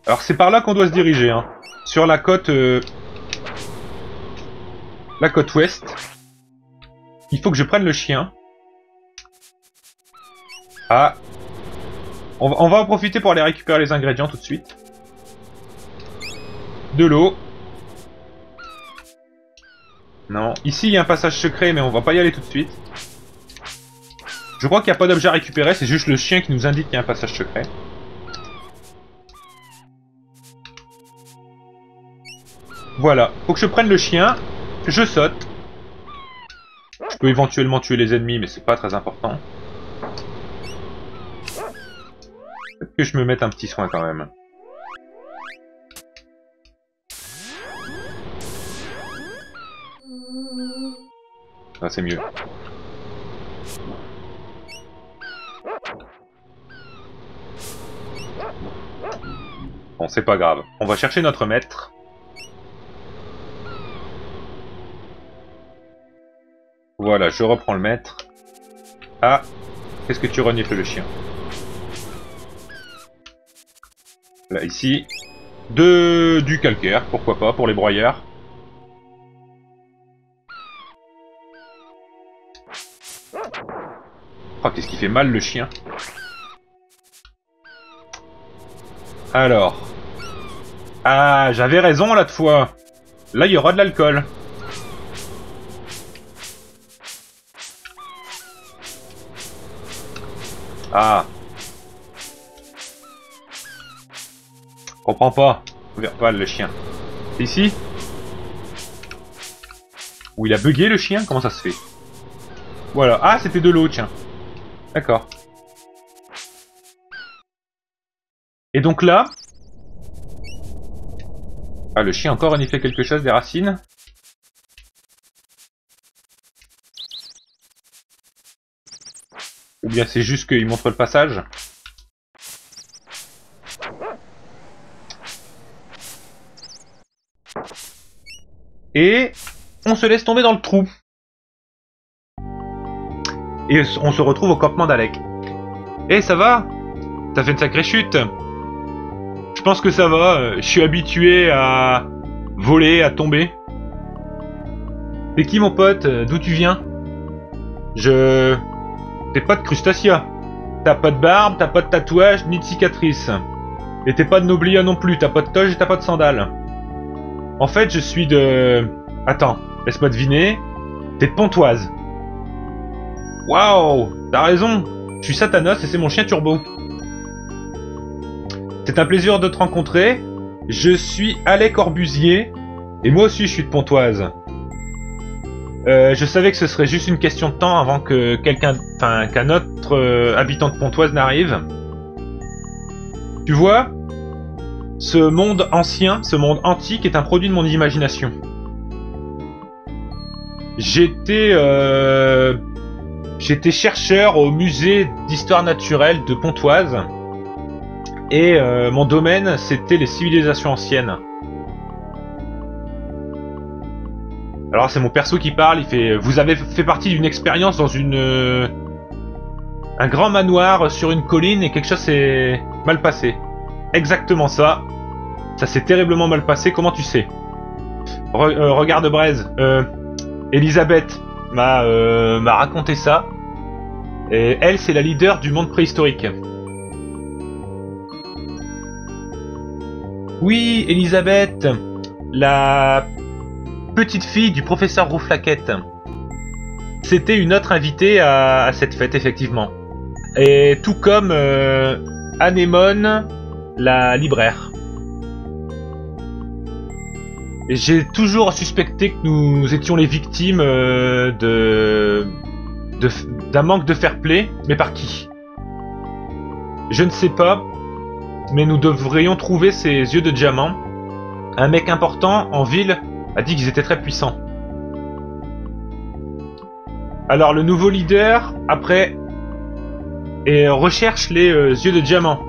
Alors c'est par là qu'on doit se diriger, hein. Sur la côte ouest. Il faut que je prenne le chien. Ah. On va en profiter pour aller récupérer les ingrédients tout de suite. De l'eau. Non. Ici, il y a un passage secret, mais on va pas y aller tout de suite. Je crois qu'il n'y a pas d'objet à récupérer, c'est juste le chien qui nous indique qu'il y a un passage secret. Voilà. Faut que je prenne le chien. Je saute. Je peux éventuellement tuer les ennemis, mais c'est pas très important. Peut-être que je me mette un petit soin quand même. Ah, c'est mieux. Bon, c'est pas grave. On va chercher notre maître. Voilà, je reprends le maître. Ah, qu'est-ce que tu renifles le chien? Là, ici. Du calcaire, pourquoi pas, pour les broyeurs. Oh, qu'est-ce qui fait mal le chien? Alors. Ah, j'avais raison l'autre fois. Là, il y aura de l'alcool. Ah. Comprends pas. Pas le chien. C'est ici? Où il a bugué le chien? Comment ça se fait? Voilà. Ah, c'était de l'eau, tiens. D'accord. Et donc là... Ah, le chien a encore reniflé quelque chose, des racines. Ou bien c'est juste qu'il montre le passage. Et on se laisse tomber dans le trou. Et on se retrouve au campement d'Alec. Eh, ça va? T'as fait une sacrée chute. Je pense que ça va. Je suis habitué à voler, à tomber. T'es qui, mon pote? D'où tu viens? T'es pas de crustacea. T'as pas de barbe, t'as pas de tatouage, ni de cicatrice. Et t'es pas de noblia non plus. T'as pas de toge et t'as pas de sandales. En fait, je suis de... Attends, laisse-moi deviner. T'es de Pontoise. Waouh, t'as raison. Je suis Satanos et c'est mon chien Turbo. C'est un plaisir de te rencontrer. Je suis Alec Corbusier. Et moi aussi, je suis de Pontoise. Je savais que ce serait juste une question de temps avant que qu'un autre habitant de Pontoise n'arrive. Tu vois, ce monde ancien, ce monde antique est un produit de mon imagination. J'étais chercheur au musée d'histoire naturelle de Pontoise. Et mon domaine, c'était les civilisations anciennes. Alors c'est mon perso qui parle, il fait... Vous avez fait partie d'une expérience dans un grand manoir sur une colline et quelque chose s'est mal passé. Exactement ça. Ça s'est terriblement mal passé, comment tu sais? Regarde Braise. Elisabeth m'a raconté ça. Et elle, c'est la leader du monde préhistorique. Oui, Elisabeth, la petite fille du professeur Rouflaquette. C'était une autre invitée à cette fête, effectivement. Et tout comme Anémone, la libraire. J'ai toujours suspecté que nous étions les victimes d'un manque de fair-play, mais par qui? Je ne sais pas, mais nous devrions trouver ces yeux de diamant. Un mec important en ville a dit qu'ils étaient très puissants. Alors le nouveau leader, après, recherche les yeux de diamant.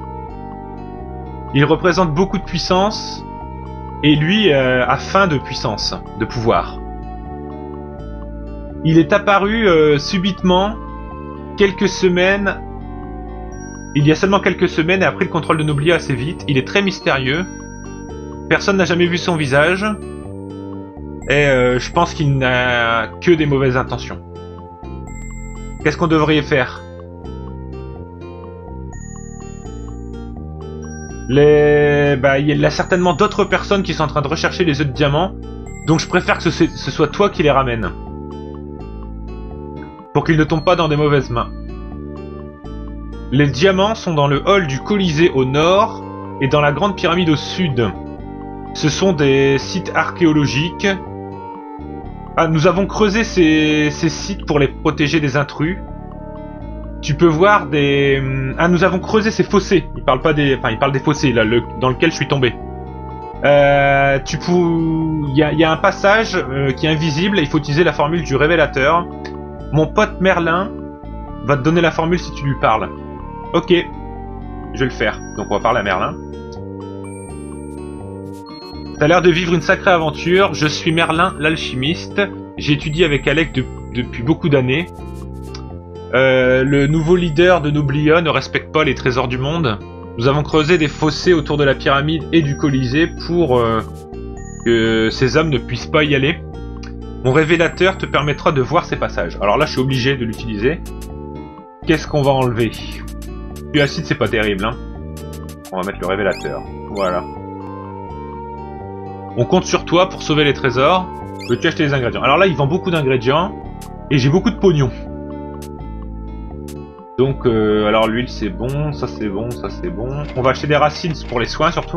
Il représente beaucoup de puissance, et lui a faim de puissance, de pouvoir. Il est apparu subitement, quelques semaines Il y a seulement quelques semaines et a pris le contrôle de Noblia assez vite. Il est très mystérieux. Personne n'a jamais vu son visage. Et je pense qu'il n'a que des mauvaises intentions. Qu'est-ce qu'on devrait faire? Il y a certainement d'autres personnes qui sont en train de rechercher les œufs de diamant. Donc je préfère que ce soit toi qui les ramènes. Pour qu'ils ne tombent pas dans des mauvaises mains. Les diamants sont dans le hall du Colisée au nord et dans la grande pyramide au sud. Ce sont des sites archéologiques. Ah, nous avons creusé ces sites pour les protéger des intrus. Tu peux voir des... Ah, nous avons creusé ces fossés. Il parle pas des... Enfin, il parle des fossés, là, dans lequel je suis tombé. Il y a un passage qui est invisible et il faut utiliser la formule du révélateur. Mon pote Merlin va te donner la formule si tu lui parles. Ok, je vais le faire. Donc on va parler à Merlin. T'as l'air de vivre une sacrée aventure. Je suis Merlin, l'alchimiste. J'ai étudié avec Alec depuis beaucoup d'années. Le nouveau leader de Noblia ne respecte pas les trésors du monde. Nous avons creusé des fossés autour de la pyramide et du Colisée pour que ces hommes ne puissent pas y aller. Mon révélateur te permettra de voir ces passages. Alors là, je suis obligé de l'utiliser. Qu'est-ce qu'on va enlever? Puis acide, c'est pas terrible, hein. On va mettre le révélateur. Voilà. On compte sur toi pour sauver les trésors. Peux-tu acheter les ingrédients? Alors là, il vend beaucoup d'ingrédients. Et j'ai beaucoup de pognon. Donc, alors l'huile, c'est bon. Ça, c'est bon. Ça, c'est bon. On va acheter des racines pour les soins, surtout.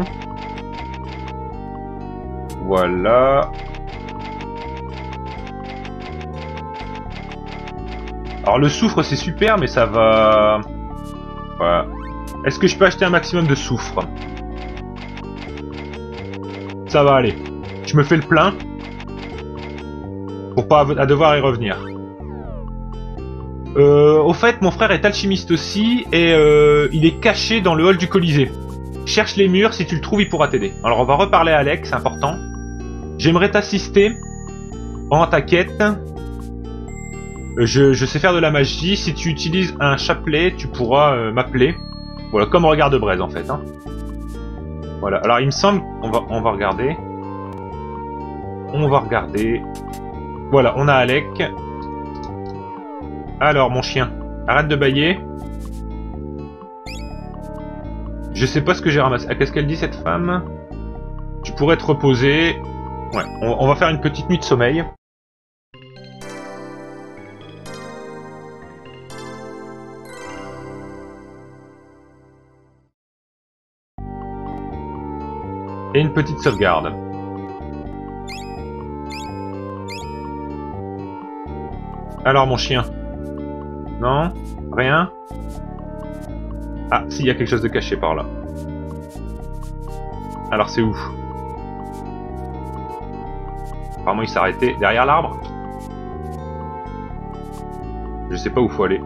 Voilà. Alors le soufre, c'est super, mais ça va... Voilà. Est-ce que je peux acheter un maximum de soufre? Ça va aller. Je me fais le plein. Pour pas devoir y revenir. Au fait, mon frère est alchimiste aussi. Et il est caché dans le hall du Colisée. Cherche les murs, si tu le trouves, il pourra t'aider. Alors on va reparler à Alec, c'est important. J'aimerais t'assister en ta quête. Je sais faire de la magie. Si tu utilises un chapelet, tu pourras m'appeler. Voilà, comme regard de braise en fait. Hein. Voilà, alors il me semble... On va regarder. On va regarder. Voilà, on a Alec. Alors, mon chien, arrête de bâiller. Je sais pas ce que j'ai ramassé. Ah, qu'est-ce qu'elle dit, cette femme? Tu pourrais te reposer. Ouais, on va faire une petite nuit de sommeil. Et une petite sauvegarde. Alors mon chien. Non? Rien? Ah, si, il y a quelque chose de caché par là. Alors c'est où? Apparemment il s'est arrêté derrière l'arbre. Je sais pas où faut aller.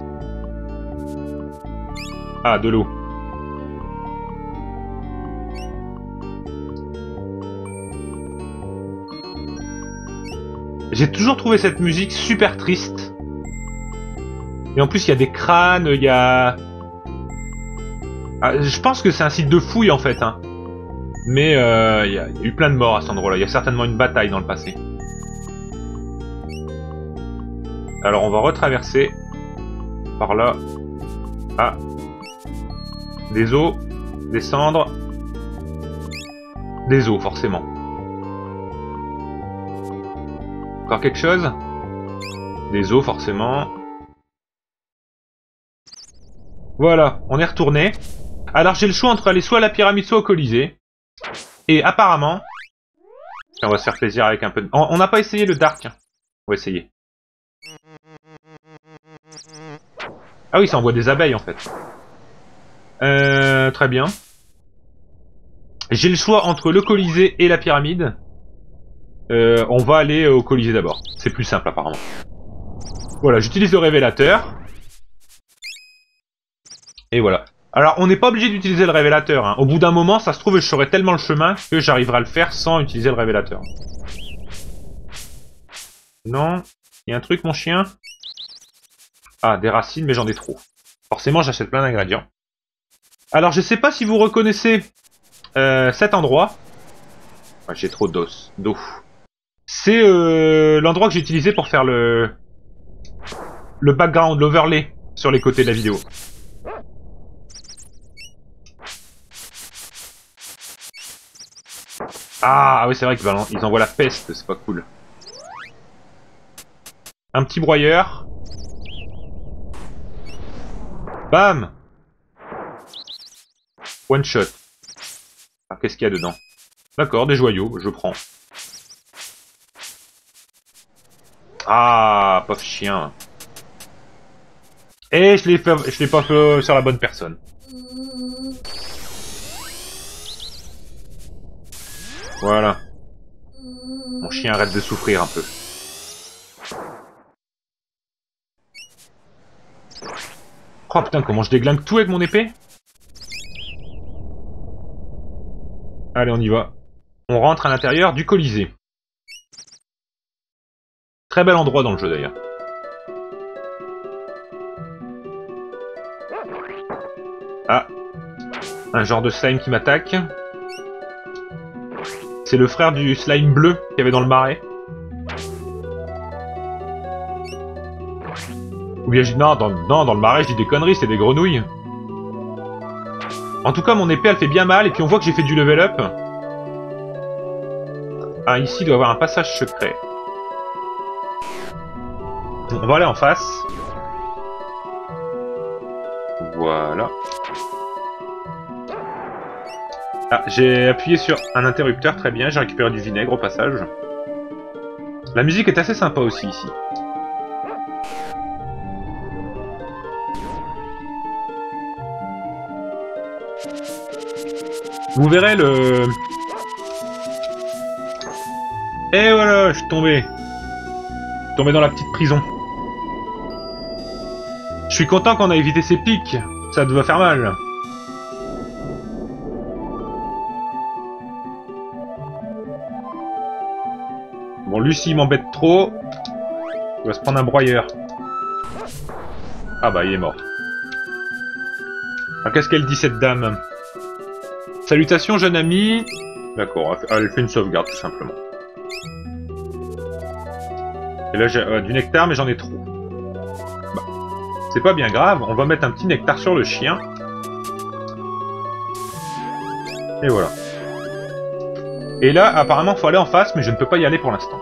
Ah, de l'eau. J'ai toujours trouvé cette musique super triste. Et en plus, il y a des crânes, il y a... Ah, je pense que c'est un site de fouille, en fait. Hein. Mais il y a eu plein de morts à cet endroit-là. Il y a certainement une bataille dans le passé. Alors, on va retraverser. Par là. Ah. Des os. Des cendres. Des os, forcément. Encore quelque chose? Des os, forcément. Voilà, on est retourné. Alors j'ai le choix entre aller soit à la pyramide, soit au Colisée. Et apparemment... On va se faire plaisir avec un peu de... On n'a pas essayé le Dark. On va essayer. Ah oui, ça envoie des abeilles en fait. Très bien. J'ai le choix entre le Colisée et la pyramide. On va aller au Colisée d'abord. C'est plus simple apparemment. Voilà, j'utilise le révélateur. Et voilà. Alors, on n'est pas obligé d'utiliser le révélateur. Hein. Au bout d'un moment, ça se trouve, je saurai tellement le chemin que j'arriverai à le faire sans utiliser le révélateur. Non. Il y a un truc, mon chien. Ah, des racines, mais j'en ai trop. Forcément, j'achète plein d'ingrédients. Alors, je sais pas si vous reconnaissez cet endroit. Ah, j'ai trop d'eau. C'est l'endroit que j'ai utilisé pour faire le background, l'overlay sur les côtés de la vidéo. Ah oui, c'est vrai qu'ils envoient la peste, c'est pas cool. Un petit broyeur. Bam! One shot. Ah, qu'est-ce qu'il y a dedans? D'accord, des joyaux, je prends. Ah, pauvre chien. Et je l'ai pas fait sur la bonne personne. Voilà. Mon chien arrête de souffrir un peu. Oh putain, comment je déglingue tout avec mon épée? Allez, on y va. On rentre à l'intérieur du Colisée. Très bel endroit dans le jeu d'ailleurs. Ah. Un genre de slime qui m'attaque. C'est le frère du slime bleu qu'il y avait dans le marais. Ou bien non, dans le marais, je dis des conneries, c'est des grenouilles. En tout cas, mon épée, elle fait bien mal, et puis on voit que j'ai fait du level up. Ah, ici, il doit y avoir un passage secret. On va aller en face. Voilà. Ah, j'ai appuyé sur un interrupteur, très bien, j'ai récupéré du vinaigre au passage. La musique est assez sympa aussi, ici. Vous verrez le... Et voilà, je suis tombé. Tombé dans la petite prison. Je suis content qu'on a évité ces pics. Ça doit faire mal. Bon, Lucie m'embête trop. Il va se prendre un broyeur. Ah bah, il est mort. Ah, qu'est-ce qu'elle dit, cette dame? Salutations, jeune ami. D'accord, elle fait une sauvegarde, tout simplement. Et là, j'ai du nectar, mais j'en ai trop. Bah, c'est pas bien grave, on va mettre un petit nectar sur le chien. Et voilà. Et là, apparemment, faut aller en face, mais je ne peux pas y aller pour l'instant.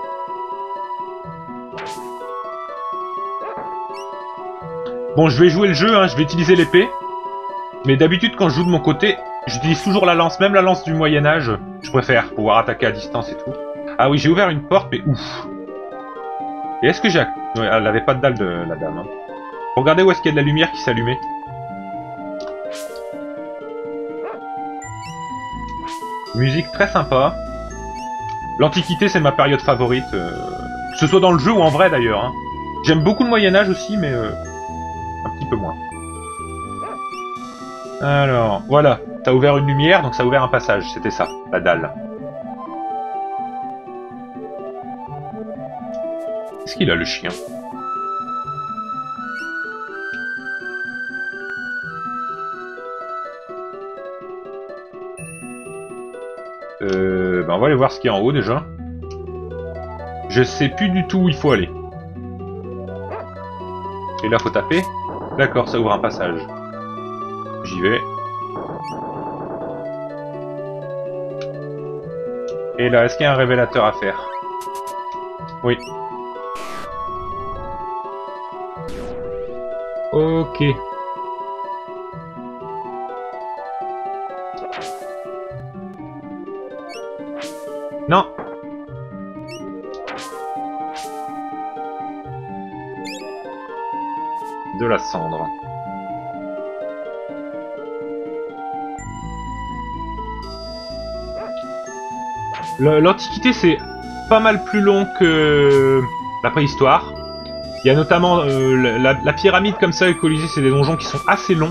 Bon, je vais jouer le jeu, hein, je vais utiliser l'épée. Mais d'habitude, quand je joue de mon côté, j'utilise toujours la lance, même la lance du Moyen-Âge. Je préfère pouvoir attaquer à distance et tout. Ah oui, j'ai ouvert une porte, mais ouf. Et est-ce que j'ai... Ouais, elle avait pas de dalle, la dame. Hein. Regardez où est-ce qu'il y a de la lumière qui s'allumait. Musique très sympa. L'Antiquité, c'est ma période favorite. Que ce soit dans le jeu ou en vrai, d'ailleurs. Hein. J'aime beaucoup le Moyen-Âge aussi, mais... un petit peu moins. Alors, voilà. T'as ouvert une lumière, donc ça a ouvert un passage. C'était ça, la dalle. Qu'est-ce qu'il a, le chien? Ben on va aller voir ce qu'il y a en haut, déjà. Je sais plus du tout où il faut aller. Et là, faut taper. D'accord, ça ouvre un passage. J'y vais. Et là, est-ce qu'il y a un révélateur à faire? Oui. Ok. Non. De la cendre. L'Antiquité, c'est pas mal plus long que la préhistoire. Il y a notamment la pyramide comme ça, et le Colisée, c'est des donjons qui sont assez longs.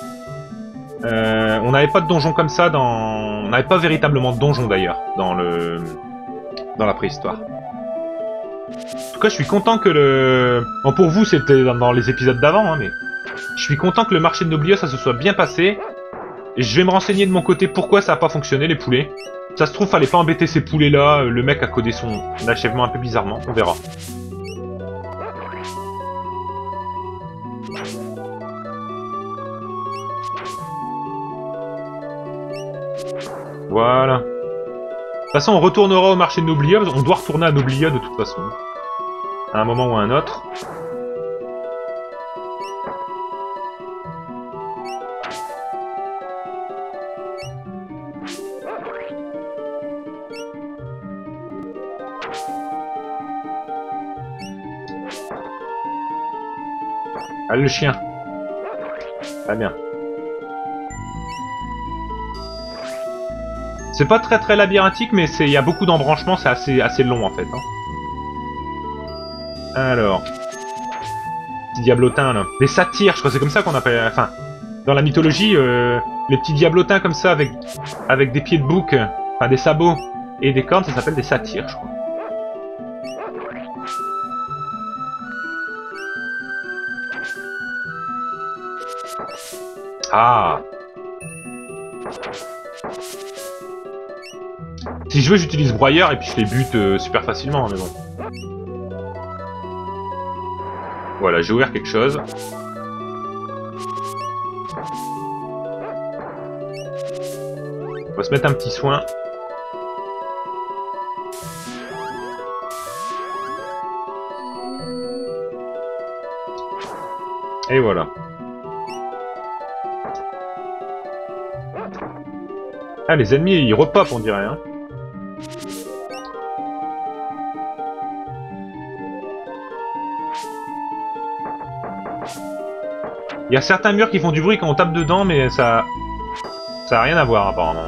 On n'avait pas de donjons comme ça dans... On n'avait pas véritablement de donjons d'ailleurs dans la préhistoire. En tout cas, je suis content que le... Bon, pour vous, c'était dans les épisodes d'avant, hein, mais... Je suis content que le marché de Noblios, ça se soit bien passé. je vais me renseigner de mon côté pourquoi ça a pas fonctionné les poulets. Ça se trouve, fallait pas embêter ces poulets là, le mec a codé son achèvement un peu bizarrement, on verra. Voilà. De toute façon, on retournera au marché de Noblia, on doit retourner à Noblia de toute façon. À un moment ou à un autre. Ah, le chien. Très bien. C'est pas très labyrinthique, mais il y a beaucoup d'embranchements, c'est assez long en fait. Hein. Alors. Petit diablotin là. Les satyres, je crois que c'est comme ça qu'on appelle. Enfin, dans la mythologie, les petits diablotins comme ça avec des pieds de bouc, enfin des sabots et des cornes, ça s'appelle des satyres, je crois. Ah. Si je veux, j'utilise broyeur et puis je les bute super facilement, mais bon. Voilà, j'ai ouvert quelque chose. On va se mettre un petit soin. Et voilà. Ah, les ennemis, ils repopent, on dirait, hein. Il y a certains murs qui font du bruit quand on tape dedans, mais ça a rien à voir, apparemment.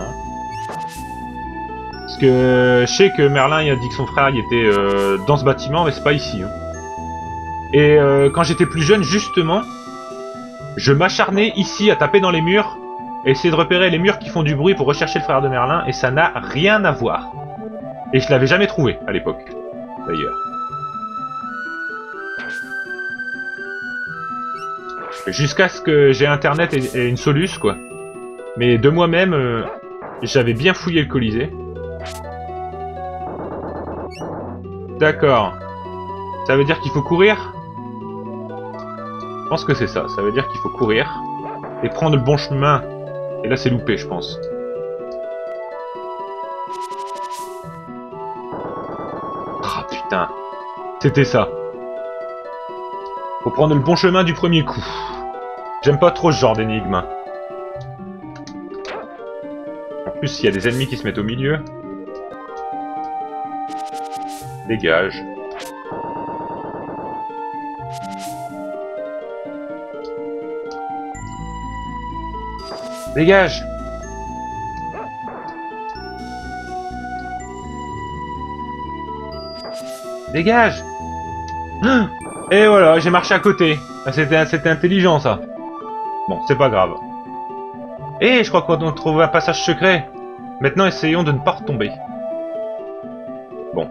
Parce que je sais que Merlin, il a dit que son frère, il était dans ce bâtiment, mais c'est pas ici. Hein. Et quand j'étais plus jeune, justement, je m'acharnais ici à taper dans les murs, et essayer de repérer les murs qui font du bruit pour rechercher le frère de Merlin, et ça n'a rien à voir. Et je l'avais jamais trouvé, à l'époque, d'ailleurs. Jusqu'à ce que j'ai internet et une soluce, quoi. Mais de moi-même, j'avais bien fouillé le Colisée. D'accord. Ça veut dire qu'il faut courir? Je pense que c'est ça. Ça veut dire qu'il faut courir et prendre le bon chemin. Et là, c'est loupé, je pense. Ah, putain. C'était ça. Faut prendre le bon chemin du premier coup. J'aime pas trop ce genre d'énigme. En plus, il y a des ennemis qui se mettent au milieu. Dégage. Dégage. Dégage. Et voilà, j'ai marché à côté. C'était intelligent, ça. Bon, c'est pas grave. Et je crois qu'on a trouvé un passage secret. Maintenant, essayons de ne pas retomber. Bon.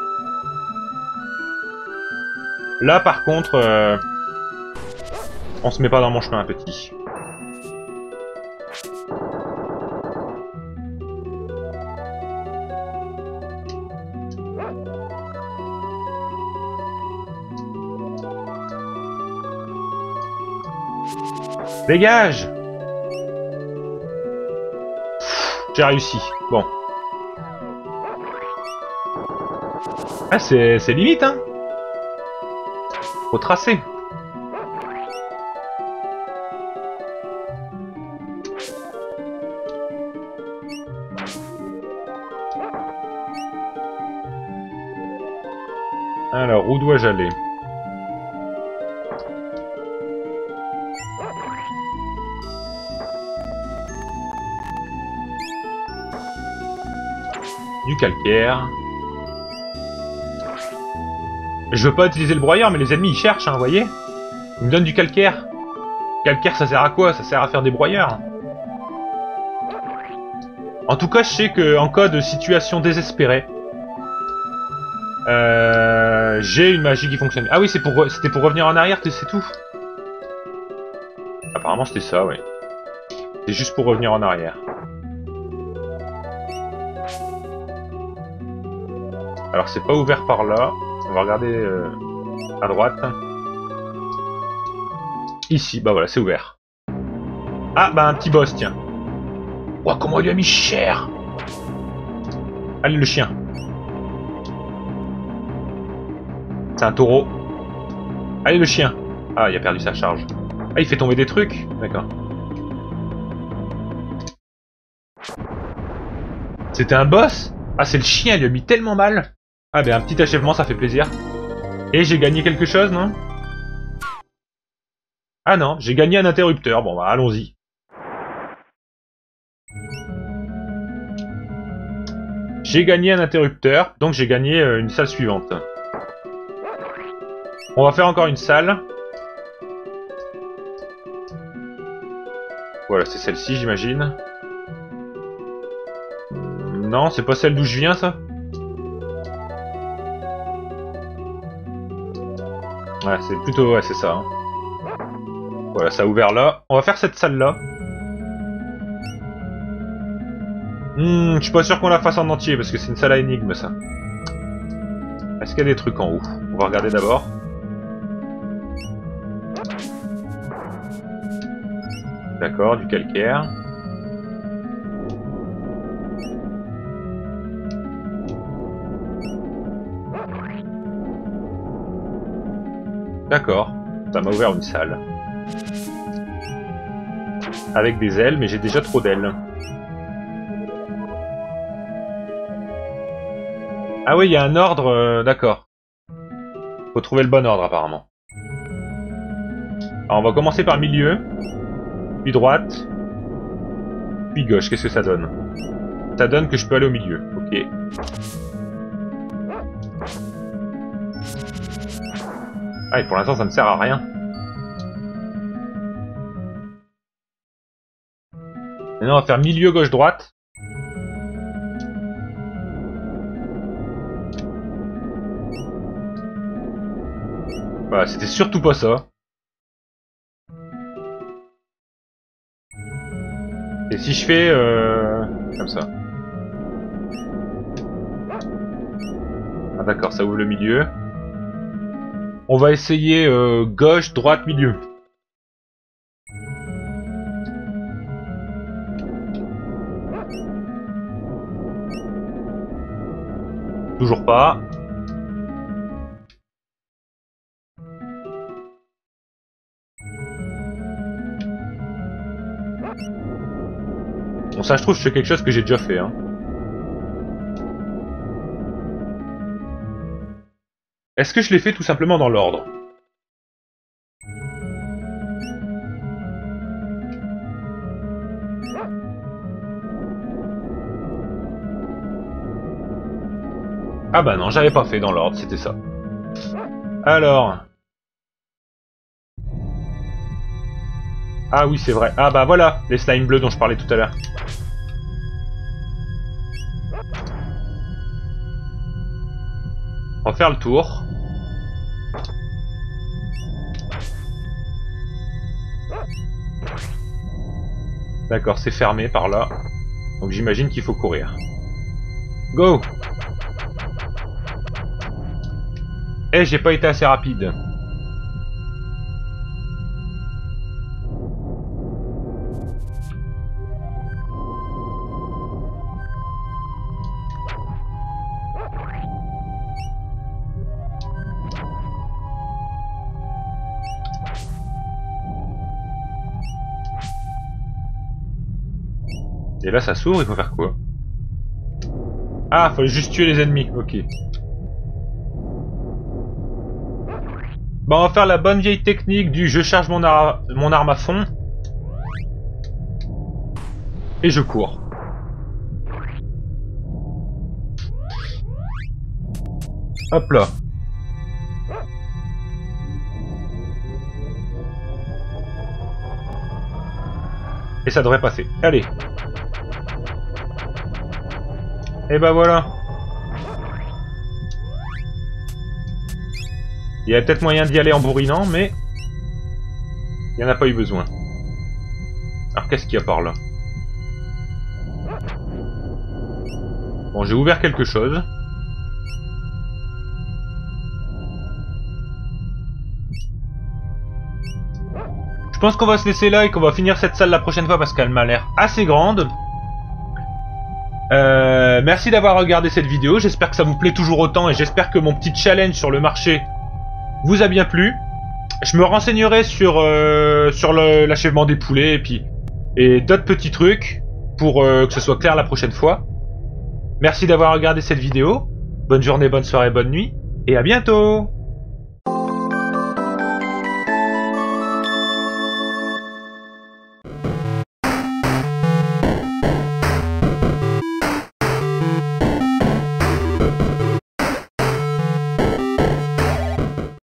Là, par contre, on se met pas dans mon chemin, petit. Dégage! J'ai réussi. Bon. Ah, c'est limite, hein? Faut tracer. Alors, où dois-je aller? Du calcaire. Je veux pas utiliser le broyeur, mais les ennemis ils cherchent, hein, vous voyez? Ils me donnent du calcaire. Calcaire, ça sert à quoi? Ça sert à faire des broyeurs. En tout cas, je sais qu'en cas de situation désespérée, j'ai une magie qui fonctionne. Ah oui, c'était pour revenir en arrière, c'est tout. Apparemment, c'était ça, ouais. C'est juste pour revenir en arrière. Alors c'est pas ouvert par là. On va regarder à droite. Ici, bah voilà, c'est ouvert. Ah, bah un petit boss, tiens. Ouah, comment il lui a mis cher. Allez, le chien. C'est un taureau. Allez, le chien. Ah, il a perdu sa charge. Ah, il fait tomber des trucs. D'accord. C'était un boss? Ah, c'est le chien, il lui a mis tellement mal. Ah, ben un petit achèvement, ça fait plaisir. Et j'ai gagné quelque chose, non? Ah non, j'ai gagné un interrupteur. Bon, bah, allons-y. J'ai gagné un interrupteur, donc j'ai gagné une salle suivante. On va faire encore une salle. Voilà, c'est celle-ci, j'imagine. Non, c'est pas celle d'où je viens, ça? Ouais, c'est plutôt... Ouais, c'est ça. Hein. Voilà, ça a ouvert là. On va faire cette salle-là. Je suis pas sûr qu'on la fasse en entier, parce que c'est une salle à énigmes, ça. Est-ce qu'il y a des trucs en haut? On va regarder d'abord. D'accord, du calcaire. D'accord, ça m'a ouvert une salle. Avec des ailes, mais j'ai déjà trop d'ailes. Ah oui, il y a un ordre, d'accord. Faut trouver le bon ordre, apparemment. Alors, on va commencer par milieu, puis droite, puis gauche. Qu'est-ce que ça donne? Ça donne que je peux aller au milieu. Ok. Ah, et pour l'instant, ça ne sert à rien. Maintenant, on va faire milieu, gauche, droite. Voilà, c'était surtout pas ça. Et si je fais comme ça. Ah d'accord, ça ouvre le milieu. On va essayer gauche, droite, milieu. Toujours pas. Bon ça je trouve que je fais quelque chose que j'ai déjà fait hein. Est-ce que je l'ai fait tout simplement dans l'ordre? Ah bah non, j'avais pas fait dans l'ordre, c'était ça. Alors... Ah oui, c'est vrai. Ah bah voilà, les slimes bleus dont je parlais tout à l'heure. On va faire le tour. D'accord, c'est fermé par là. Donc j'imagine qu'il faut courir. Go! Eh, j'ai pas été assez rapide. Et là ça s'ouvre, il faut faire quoi? Ah, faut juste tuer les ennemis, ok. Bon, on va faire la bonne vieille technique du je charge mon arme à fond. Et je cours. Hop là. Et ça devrait passer. Allez. Et bah voilà. Il y avait peut-être moyen d'y aller en bourrinant, mais... il n'y en a pas eu besoin. Alors qu'est-ce qu'il y a par là? Bon, j'ai ouvert quelque chose. Je pense qu'on va se laisser là et qu'on va finir cette salle la prochaine fois parce qu'elle m'a l'air assez grande. Merci d'avoir regardé cette vidéo, j'espère que ça vous plaît toujours autant et j'espère que mon petit challenge sur le marché vous a bien plu. Je me renseignerai sur l'achèvement des poulets et d'autres petits trucs pour que ce soit clair la prochaine fois. Merci d'avoir regardé cette vidéo, bonne journée, bonne soirée, bonne nuit et à bientôt.